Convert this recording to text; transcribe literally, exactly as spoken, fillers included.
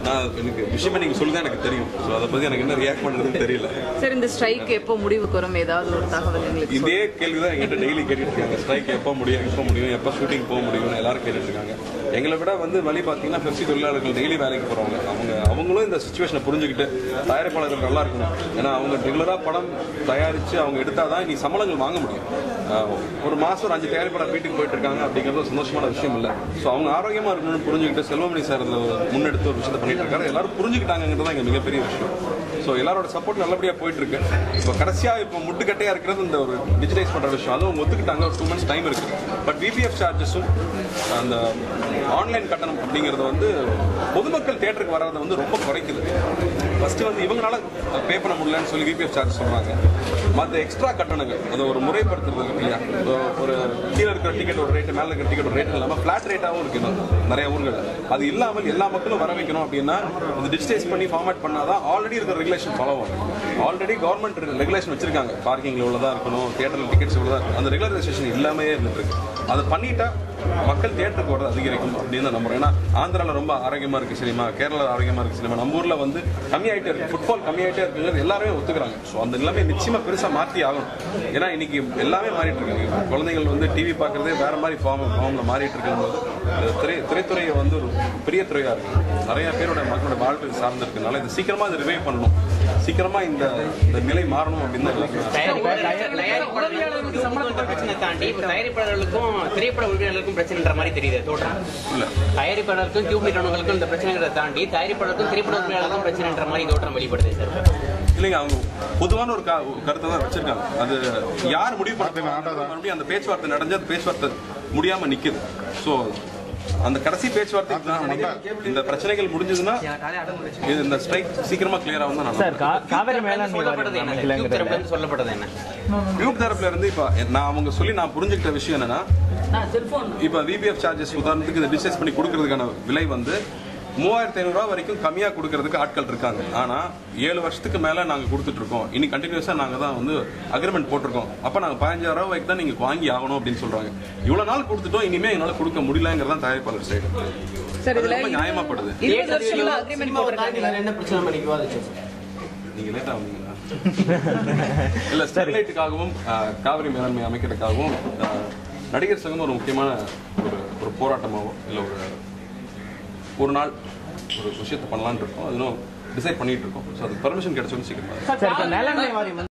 நான் எனக்கு விஷயமே நீங்க சொல்லுதான் எனக்கு தெரியும். ஸோ அதை பத்தி எனக்கு என்ன ரியாக்ட் பண்ணுறதுன்னு தெரியல. சார், இந்த ஸ்ட்ரைக் எப்போ முடிவுக்கு வரும்? ஏதாவது ஒரு தகவல் எங்களுக்கு இதே கேள்விதான் எங்கிட்ட டெய்லி கேட்டுட்டு இருக்காங்க. ஸ்ட்ரைக் எப்போ முடியும், எப்போ முடியும், எப்போ ஷூட்டிங் போக முடியும்னு எல்லாரும் கேட்டுட்டு இருக்காங்க. எங்களை விட வந்து வழி பார்த்தீங்கன்னா பெப்சி தொழிலாளர்கள் டெய்லி வேலைக்கு போறவங்க. அவங்க அவங்களும் இந்த சுச்சுவேஷனை புரிஞ்சுக்கிட்டு தயாரிப்பாளர்கள் நல்லா இருக்கணும். ஏன்னா அவங்க ரெகுலரா படம் தயாரிச்சு அவங்க எடுத்தாதான் நீ சம்பளங்கள் வாங்க முடியும். ஒரு மாசம் ஒரு அஞ்சு தயாரிப்பாளர் வீட்டுக்கு போயிட்டு இருக்காங்க அப்படிங்கிறது சந்தோஷமான விஷயம் இல்லை. ஸோ அவங்க ஆரோக்கியமா இருக்கணும்னு புரிஞ்சுக்கிட்டு செல்வமணி சார் முன்னெடுத்து ஒரு விஷயத்தை பண்ணிட்டு இருக்காரு. எல்லாரும் புரிஞ்சுக்கிட்டாங்கிறது எங்க மிகப்பெரிய விஷயம். ஸோ எல்லாரோட சப்போர்ட் நல்லபடியாக போயிட்டு இருக்கு. இப்போ கடைசியாக இப்போ முட்டுக்கட்டையா இருக்கிறது இந்த ஒரு டிஜிட்டலைஸ் பண்ற விஷயம். அதுவும் ஒத்துக்கிட்டாங்க. ஒரு டூ மந்த்ஸ் டைம் இருக்கு. பட் விபிஎஃப் சார்ஜஸும் அந்த ஆன்லைன் கட்டணம் அப்படிங்கிறது வந்து பொதுமக்கள் தியேட்டருக்கு வர்றதை வந்து ரொம்ப குறைக்குது. ஃபர்ஸ்ட் வந்து இவங்களால பே பண்ண முடியலன்னு சொல்லி விபிஎஃப் சார்ஜ் சொல்றாங்க. மற்ற எக்ஸ்ட்ரா கட்டணங்கள் அதை ஒரு முறைப்படுத்துறது இல்லையா? ஒரு கீழே இருக்கிற டிக்கெட் ஒரு ரேட்டு, மேலே இருக்கிற டிக்கெட் ஒரு ரேட் இல்லாமல் ஃபிளாட் ரேட்டாகவும் இருக்கு நிறைய ஊர்கள். அது இல்லாமல் எல்லா மக்களும் வர வைக்கணும் அப்படின்னா இந்த டிஜிட்டைஸ் பண்ணி ஃபார்மேட் பண்ணாதான் ஆல்ரெடி இருக்கிற ரெகுலேஷன் ஃபாலோ ஆகும். ஆல்ரெடி கவர்மெண்ட் ரெகுலேஷன் வச்சிருக்காங்க. பார்க்கிங்ல உள்ளதா இருக்கணும், தியேட்டர்ல டிக்கெட்ஸ் உள்ளதா இருக்கணும். அந்த ரெகுலரைசேஷன் இல்லாமே இருந்துட்டு இருக்கு. அதை பண்ணிட்டா மக்கள் தியேட்டருக்கு வரது அதிகரிக்கும் அப்படின்னு தான் நம்புறோம். ஏன்னா ஆந்திராவில் ரொம்ப ஆரோக்கியமா இருக்கு சினிமா, கேரளா ஆரோக்கியமா இருக்கு சினிமா, நம்ம ஊர்ல வந்து கம்மியாயிட்டே இருக்கு, ஃபுட்பால் கம்மியாயிட்டே இருக்குங்கிறது எல்லாருமே ஒத்துக்கிறாங்க. ஸோ அந்த எல்லாமே நிச்சயமா பெருசா மாற்றி ஆகணும். ஏன்னா இன்னைக்கு எல்லாமே மாறிட்டு இருக்காங்க. குழந்தைகள் வந்து டிவி பார்க்கறதே வேற மாதிரி ஃபார்ம் ஃபார்ம்ல மாறிட்டு இருக்கும்போது திரை திரைத்துறையை வந்து ஒரு பெரிய துறையா இருக்கு. நிறைய பேரோட மக்களோட வாழ்க்கை சார்ந்து இருக்கனால இது சீக்கிரமா இது ரிவைவ் பண்ணணும். சீக்கிரமா இந்த நிலை மாறணும் அப்படின்னு பிரச்சனை தாண்டி தயாரிப்பாளர்களுக்கும் திரைப்பட உரிமையாளர்களுக்கும் பிரச்சனைன்ற மாதிரி தெரியுது தோற்றம். இல்ல தயாரிப்பாளருக்கும் டியூப் நிறுவனங்களுக்கும் இந்த பிரச்சனைகளை தாண்டி தயாரிப்பாளருக்கும் திரைப்பட உரிமையாளர்களுக்கும் பிரச்சனைன்ற மாதிரி தோற்றம் வெளிப்படுது சார். இல்லைங்க, அவங்க பொதுவான ஒரு கருத்தை தான் வச்சிருக்காங்க. அது யார் முடிவு பண்ண அந்த பேச்சுவார்த்தை நடந்து அந்த பேச்சுவார்த்தை முடியாம நிக்குது. ஸோ அந்த கடைசி பேச்சுவார்த்தை இந்த பிரச்சனைகள் முடிஞ்சதுன்னா இந்த ஸ்ட்ரைக் சீக்கிரமா கிளியர் ஆகும் தான் சொல்லப்பட்டது என்ன? டியூப் தரப்புல இருந்து இப்ப நான் அவங்க சொல்லி நான் புரிஞ்சுக்கிட்ட விஷயம் என்னன்னா, இப்ப விபிஎஃப் சார்ஜஸ் உதாரணத்துக்கு இதை டிசைஸ் பண்ணி கொடுக்கறதுக்கான விலை வந்து மூவாயிரத்தி ஐநூறு ரூபா வரைக்கும் கம்மியா கொடுக்கறதுக்கு ஆட்கள் இருக்காங்க. ஆனா ஏழு வருஷத்துக்கு மேல நாங்க கொடுத்துட்டு இருக்கோம். இனி கண்டினியூஸா நாங்க தான் வந்து அக்ரிமெண்ட் போட்டிருக்கோம். அப்ப நாங்க பதினஞ்சாயிரம் ரூபாய்க்கு தான் நீங்க வாங்கி ஆகணும் அப்படின்னு சொல்றாங்க. இவ்வளவு நாள் கொடுத்துட்டோம், இனிமே எங்களால கொடுக்க முடியலங்கிறதா தயாரிப்பாளர் சைடு. நியாயமாப்படுது. நீங்க லேட்டா வந்தீங்களா? இல்ல, ஸ்டெர்லைட்டுக்காகவும் காவிரி மேலாண்மை அமைக்கிறதுக்காகவும் நடிகர் சங்கம் ஒரு முக்கியமான ஒரு ஒரு போராட்டமாகவும் இல்ல ஒரு ஒரு நாள் ஒரு விஷயத்தை பண்ணலான்னு இருக்கோம். அதுவும் டிசைட் பண்ணிட்டு இருக்கோம். ஸோ அதுக்கு பர்மிஷன் கிடைச்சோன்னு சீக்கிரம்